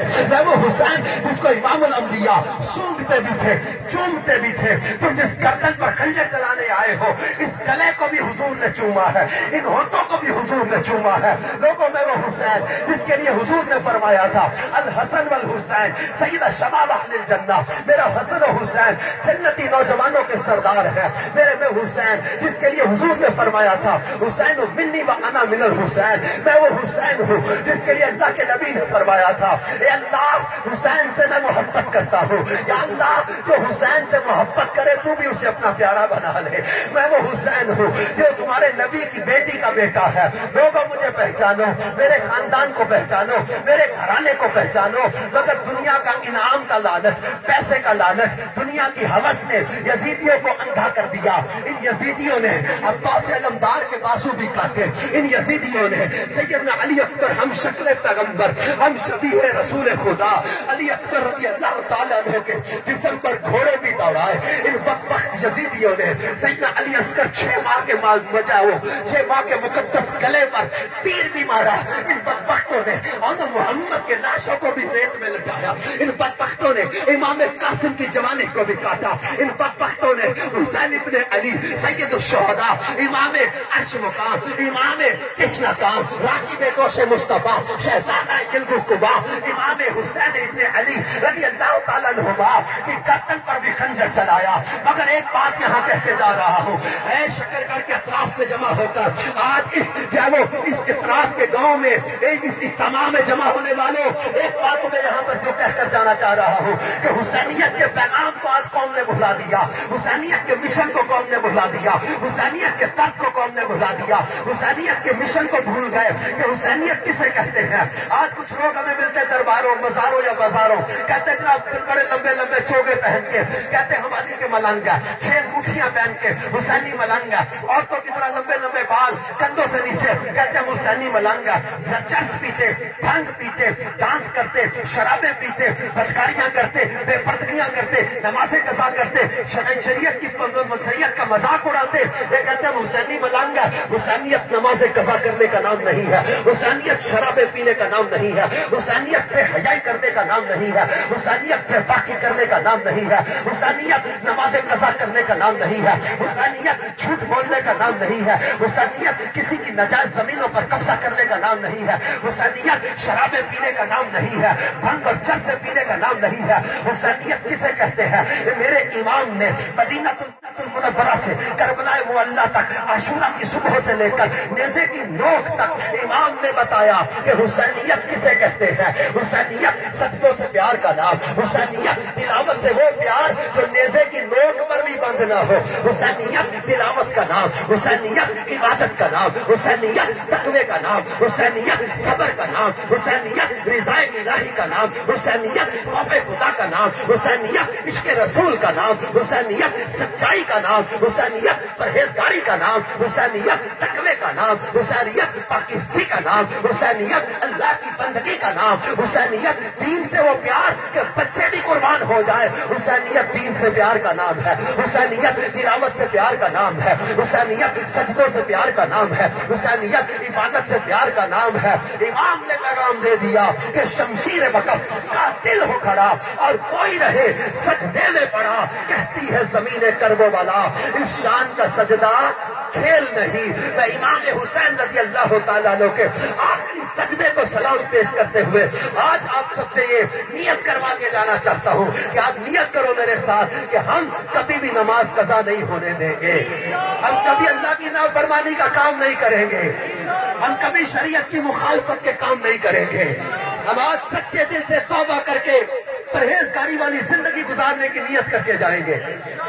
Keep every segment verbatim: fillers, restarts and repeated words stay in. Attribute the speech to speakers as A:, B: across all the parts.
A: میں وہ حسین جس کو امام الانبیاء سونگتے بھی تھے، چومتے بھی تھے۔ تم جس گردن پر خنجر چلانے آئے ہو، اس گلے کو بھی حضور نے چوما ہے، ان ہونٹوں کو بھی حضور نے چوما ہے۔ لوگوں میں وہ حسین جس کے لیے حضور نے فرمایا تھا الحسن والحسین سید شباب اہل الجنہ، میرا حسن و حسین جنتی نوجوانوں کے سردار ہے۔ میرے میں حسین جس کے لیے حضور نے فرمایا تھا حسین منی و انا من الحسین، میں وہ حسین ہوں جس کے لیے اللہ کے نبی نے فرمایا تھا اے اللہ حسین سے میں محبت کرتا ہوں، یا اللہ جو حسین سے محبت کرے تو بھی اسے اپنا پیارا بنا لے۔ میں وہ حسین ہوں جو تمہارے نبی کی بیٹی کا بیٹا ہے۔ لوگوں مجھے پہچانو، میرے خاندان کو پہچانو، میرے گھرانے کو پہچانو، مگر دنیا کا انعام کا لالچ، پیسے کا لالچ، دنیا کی ہوس نے یزیدیوں کو اندھا کر دیا۔ ان یزیدیوں نے عباس علمدار کے بازو بھی کاٹے، ان یزیدیوں نے سیدنا علی اکبر ہم شکل پیغمبر، ہم شبیہ رسول خدا علی اکبر رضی اللہ تعالیٰ عنہ کے جسم پر گھوڑے بھی دوڑائے۔ ان بدبخت یزیدیوں نے سیدنا علی اصغر چھ ماہ کے مال بجاؤ چھ ماہ کے مقدس گلے پر تیر بھی مارا۔ ان بدبختوں نے اور محمد کے لاشوں کو بھی ریت میں لٹایا۔ ان بدبختوں نے امام قاسم کی جوانی کو بھی کاٹا۔ ان بدبختوں نے حسین ابن علی سید الشہداء، امام عرش مقام، امام تشنہ کام، راکب گوش مصطفیٰ، شہزادہ گلگو قبا، امام حسین ابن علی رضی اللہ تعالیٰ عنہما کی گردن پر بھی خنجر چلایا۔ مگر ایک بات یہاں کہہ کے جا رہا ہوں، اے شکرگڑھ کے اطراف میں جمع ہو کر آج اس کیا وہ اس اطراف کے گاؤں میں اس اجتماع میں جمع ہونے والوں، ایک بات میں یہاں پر جو کہہ کر جانا چاہ رہا ہوں کہ حسینیت کے پیغام کو آج قوم نے بھلا دیا، حسینیت کے مشن کو قوم نے بھلا دیا، حسینیت کے طرز کو قوم نے بھلا دیا، حسینیت کے مشن کو بھول گئے کہ حسینیت کسے کہتے ہیں۔ آج کچھ لوگ ہمیں ملتے درباروں مزاروں یا بازاروں، کہتے ہیں جناب بڑے لمبے لمبے چوگے پہن کے، کہتے ہیں ہم علی کے ملنگ ہیں، چھ انگوٹھیاں پہن کے حسینی ملنگ ہے، عورتوں کی طرح لمبے لمبے بال کندھوں سے نیچے، کہتے ہیں حسینی ملنگ ہے، چرس پیتے، بھنگ پیتے، ڈانس کرتے، شرابیں پیتے، بدکاریاں کرتے، بے پردگیاں کرتے، نمازیں قضا کرتے، شریعت کی شریعت کا مذاق اڑاتے۔ یہ کہتے ہیں حسینی ملنگ ہے۔ حسینیت نمازیں قضا کرنے کا نام نہیں ہے، حسینیت شرابیں پینے کا نام نہیں ہے، حسینیت بے حیائی کرنے کا نام نہیں ہے، حسینیت بے باکی کرنے کا نام نہیں ہے، حسینیت نمازیں قضا کرنے کا نام نہیں ہے، حسینیت جھوٹ بولنے کا نام نہیں ہے، حسینیت کسی کی ناجائز زمینوں پر قبضہ کرنے کا نام نہیں ہے، حسینیت شرابیں پینے کا نام نہیں ہے، بھنگ اور چرس پینے کا نام نہیں ہے۔ حسینیت کسے کہتے ہیں؟ میرے امام نے مدینہ المنورہ سے کربلا معلیٰ تک، عاشورہ کی صبح سے لے کر نیزے کی نوک تک امام نے بتایا کہ حسینیت کسے کہتے ہیں۔ حسینیت سجدوں سے پیار کا نام، حسینیت تلاوت سے وہ پیار جو نیزے کی نوک پر بھی بند نہ ہو، حسینیت تلاوت کا نام، حسینیت عبادت کا نام، حسینیت تقوی کا نام، حسینیت صبر کا نام، حسینیت رضا الہی کا نام، حسینیت خوف خدا کا نام، حسینیت عشق رسول کا نام، حسینیت سچائی کا نام، حسینیت پرہیزگاری کا نام، حسینیت تقوی کا نام، حسینیت پاکیزگی کا نام، حسینیت اللہ کی بندگی کا نام، حسینیت دین سے وہ پیار کہ بچے بھی قربان ہو جائے، حسینیت دین سے پیار کا نام ہے، حسینیت تلاوت سے پیار کا نام ہے، حسینیت سجدوں سے پیار کا نام ہے، حسینیت عبادت سے پیار کا نام ہے۔ امام نے پیغام دے دیا کہ شمشیر وقف کا دل ہو کھڑا اور کوئی رہے سجدے میں پڑا، کہتی ہے زمین کربو والا اس شان کا سجدہ کھیل نہیں۔ میں امام حسین رضی اللہ تعالیٰ عنہ کے آخری سجدے کو سلام پیش کرتے ہوئے آج آپ سب سے یہ نیت کروا کے جانا چاہتا ہوں کہ آج نیت کرو میرے ساتھ کہ ہم کبھی بھی نماز قضا نہیں ہونے دیں گے، ہم کبھی اللہ کی نافرمانی کا کام نہیں کریں گے، ہم کبھی شریعت کی مخالفت کے کام نہیں کریں گے۔ ہم آج سچے دل سے توبہ کر کے پرہیزگاری والی زندگی گزارنے کی نیت کر کے جائیں گے۔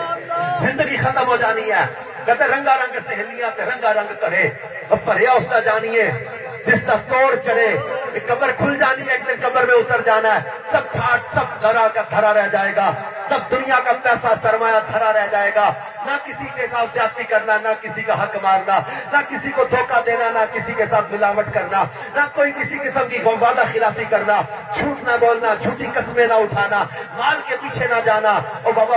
A: زندگی ختم ہو جانی ہے، کہتے رنگا رنگ سہیلیاں تے رنگا رنگ کرے، اب پریا اس کا جانیے جس کا توڑ چڑھے، قبر کھل جانی ہے، ایک دن قبر میں اتر جانا ہے، سب ٹھاٹ سب دھرا کا دھرا رہ جائے گا، سب دنیا کا پیسہ سرمایہ دھرا رہ جائے گا، نہ کسی کے ساتھ زیادتی کرنا، نہ کسی کا حق مارنا، نہ کسی کو دھوکہ دینا، نہ کسی کے ساتھ ملاوٹ کرنا، نہ کوئی کسی قسم کی وعدہ خلافی کرنا، جھوٹ نہ بولنا، جھوٹی قسمیں نہ اٹھانا، مال کے پیچھے نہ جانا۔ اور بابا